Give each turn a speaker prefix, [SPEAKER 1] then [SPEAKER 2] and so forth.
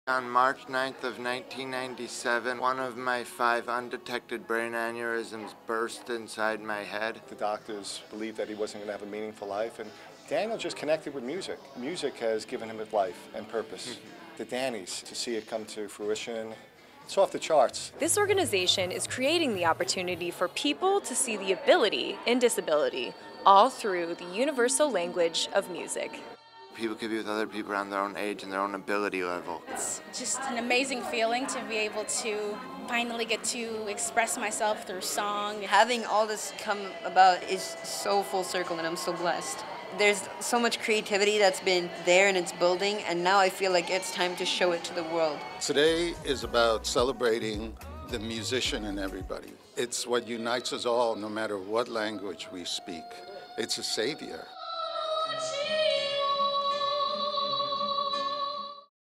[SPEAKER 1] On March 9th of 1997, one of my 5 undetected brain aneurysms burst inside my head.
[SPEAKER 2] The doctors believed that he wasn't going to have a meaningful life, and Daniel just connected with music. Music has given him a life and purpose. The Dannies, to see it come to fruition, it's off the charts.
[SPEAKER 3] This organization is creating the opportunity for people to see the ability in disability, all through the universal language of music.
[SPEAKER 1] People can be with other people around their own age and their own ability level.
[SPEAKER 4] It's just an amazing feeling to be able to finally get to express myself through song.
[SPEAKER 5] Having all this come about is so full circle, and I'm so blessed. There's so much creativity that's been there and it's building, and now I feel like it's time to show it to the world.
[SPEAKER 6] Today is about celebrating the musician in everybody. It's what unites us all, no matter what language we speak. It's a savior.